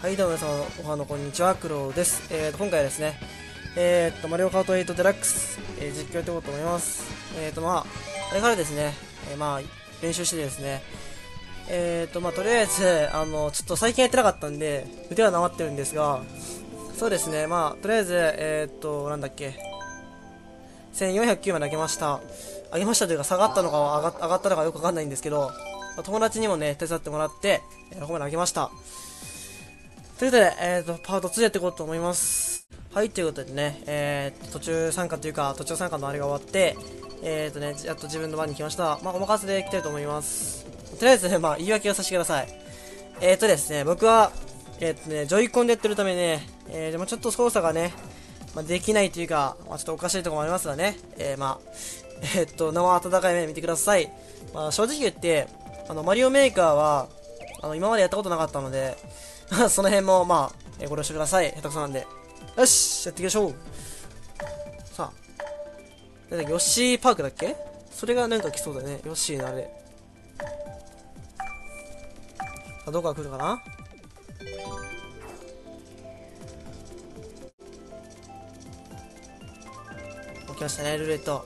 はい、どうも皆様、おはのこんにちは、クロウです。今回はですね、マリオカート8デラックス、実況やっていこうと思います。あれからですね、練習してですね、とりあえず、ちょっと最近やってなかったんで、腕はなまってるんですが、そうですね、とりあえず、なんだっけ、1409まで上げました。上げましたというか、下がったのか上がったのかよくわかんないんですけど、友達にもね、手伝ってもらって、ここまで上げました。ということで、パート2やっていこうと思います。はい、ということでね、途中参加のあれが終わって、やっと自分の番に来ました。お任せで来たいと思います。とりあえず、言い訳をさせてください。ですね、僕は、ジョイコンでやってるためね、でもちょっと操作がね、できないというか、ちょっとおかしいところもありますがね、生温かい目で見てください。正直言って、マリオメーカーは、今までやったことなかったので、その辺も、ご了承ください。下手くそなんで。よし、やっていきましょう。さあ、なんだっけ、ヨッシーパークだっけ？それがなんか来そうだね。ヨッシーのあれ。どこが来るかな？来ましたね、ルーレット。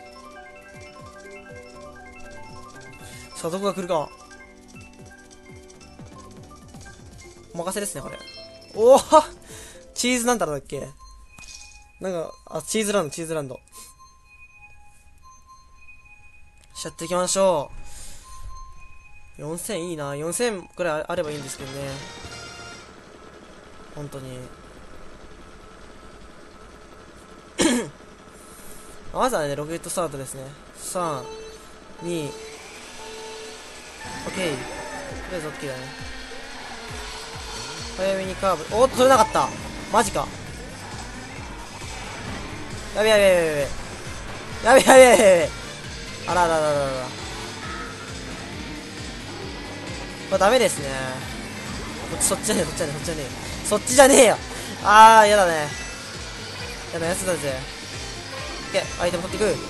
さあ、どこが来るか。お任せですね、これ。おおチーズなんだろうだっけ？なんか、チーズランド。やっていきましょう。4000いいな。4000くらいあればいいんですけどね。本当に。まずはね、ロケットスタートですね。3、2、OK。とりあえず OK だね。早めにカーブ。おっと、取れなかった。マジか。やべやべやべやべ。やべやべやべやべ。あらららららら。ダメですね。そっちじゃねえ、そっちじゃねえよ。やだね。やだやつだぜ。オッケー、アイテム取っていく。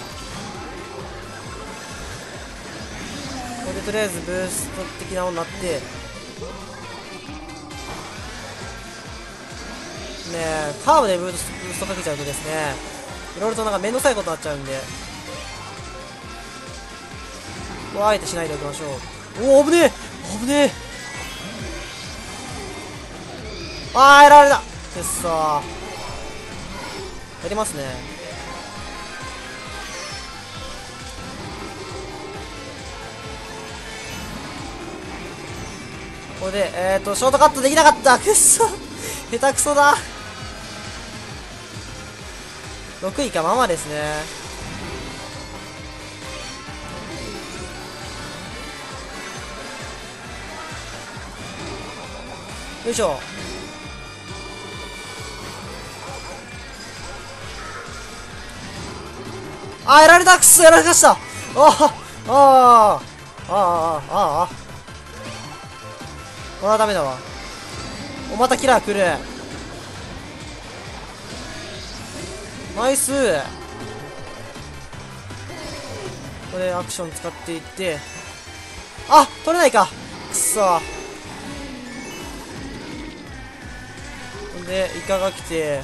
これでとりあえずブースト的なものになって、ねえ、カーブでブーストかけちゃうとですね、いろいろとなんかめんどくさいことになっちゃうんで、ここはあえてしないでおきましょう。おお、危ねえ危ねえ。やられたくっそー。やりますね。これで、ショートカットできなかった。くっそ下手くそだ。6位か、ですね。よいしょ。やられた。くっそ、やられました。これはダメだわ。またキラー来る。ナイス。これアクション使っていって、取れないか。くそ。ほんでイカが来て、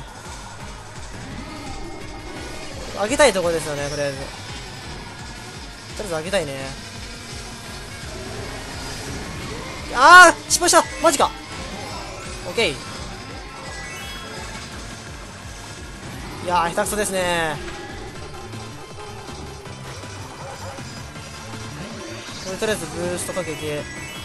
上げたいところですよね。とりあえず上げたいね。失敗した。マジか。オッケー。いやー、下手くそですね。これとりあえずブーストかけて、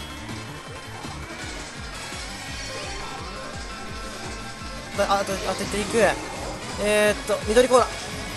当てていく。緑コー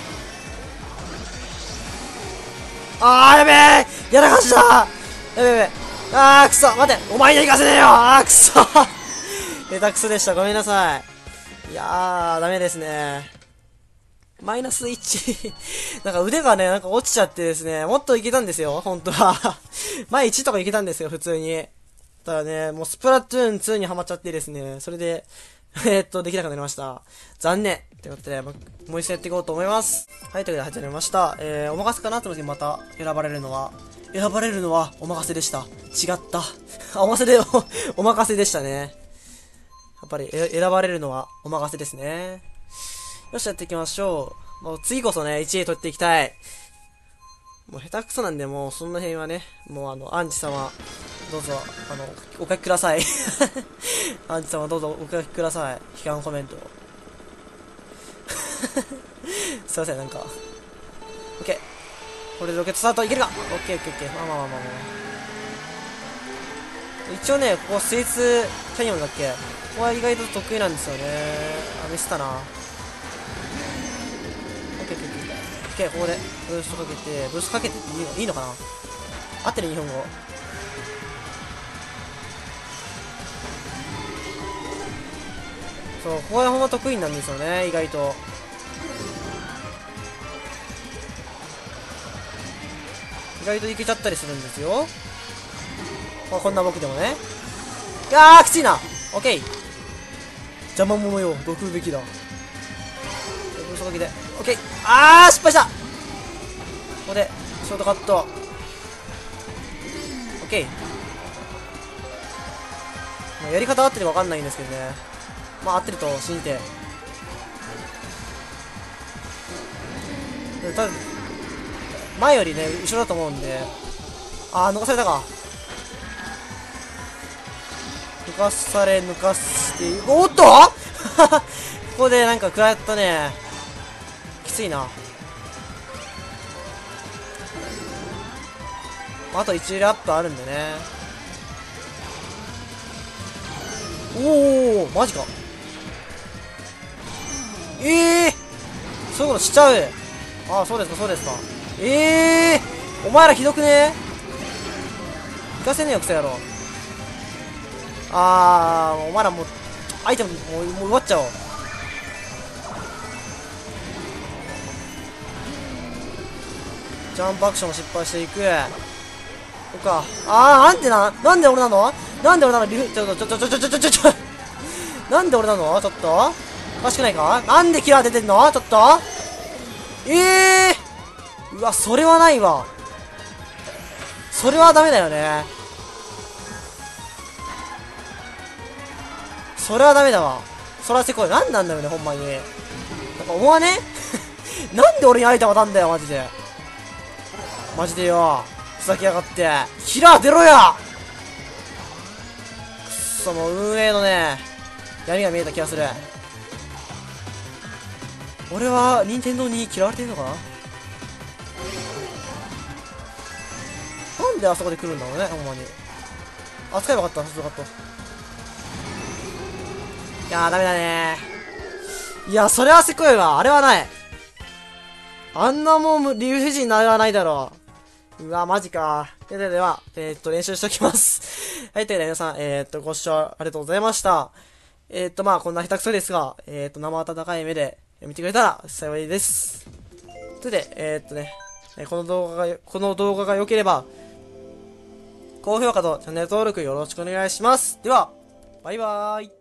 ラ。やべえ、やらかした。やべえ。くそ、待て、お前には行かせねえよ。くそ下手くそでした。ごめんなさい。いやー、ダメですね。マイナス1 なんか腕がね、なんか落ちちゃってですね、もっといけたんですよ、本当は前1とかいけたんですよ、普通に。ただね、もうスプラトゥーン2にハマっちゃってですね、それで、できなくなりました。残念。ということで、もう一度やっていこうと思います。はい、ということで始めました。お任せかなと思ってまた選ばれるのはお任せでした。違った。お任せでしたね。 ぱり選ばれるのはお任せですね。よし、やっていきましょう。もう次こそね、1位取っていきたい。もう下手くそなんで、もうその辺はね、もうアンチ様、どうぞ、お書きください。アンチ様どうぞお書きください。批判コメント。すいません、なんか。オッケー。これでロケットスタートいけるか。オッケーオッケーオッケー。まあまあまあまあまあ。一応ね、ここスイーツキャニオンだっけ、ここは意外と得意なんですよね。あ、ミスったな。オッケーオッケーオッケー。オッケー、ここでブーストかけて、ブーストかけてっていいのかな、合ってる日本語。そう、ここはほんま得意なんですよね、意外と。意外といけちゃったりするんですよ。まあ、こんな僕でもね。いやー、きついな。オッケー。邪魔者よ、どくべきだ。ブーストかけて。オッケー。あー、失敗した。ここで、ショートカット。オッケー。まあ、やり方合ってるかわかんないんですけどね。まあ、合ってると信じて。ただ、前よりね、後ろだと思うんで。あー、抜かされたか。抜かされ、抜かして、おっとここでなんか食らったね。きついな。あと1ラップあるんでね。おお、マジか。そういうことしちゃう。ああ、そうですか、そうですか。お前らひどくね。行かせねえよ、クソ野郎。お前らもう、アイテムもう奪っちゃおう。ジャンプアクション失敗していく。そっか。なんで俺なの、なんで俺なの、ちょ、なんで俺なの、ちょっとおかしくないか、なんでキラー出てんの、ちょっとうわ、それはないわ。それはダメだよね。それはダメだわ。それはせこい。なんなんだよね、ほんまに。なんか思わねなんで俺にアイテム当たんだよ、マジで。マジでよ。ふざけやがって。キラー出ろや。くっそ、もう運営のね、闇が見えた気がする。俺は、任天堂に嫌われてんのかな、なんであそこで来るんだろうね、ほんまに。あ、使えばよかった、よかった。いやー、ダメだねー。いや、それはせこいわ。あれはない。あんなもん、理不尽なあれはないだろう。うわ、マジか。では、練習しておきます。はい、というわけで皆さん、ご視聴ありがとうございました。まあ、こんな下手くそですが、生温かい目で見てくれたら幸いです。というわけで、この動画が良ければ、高評価とチャンネル登録よろしくお願いします。では、バイバーイ。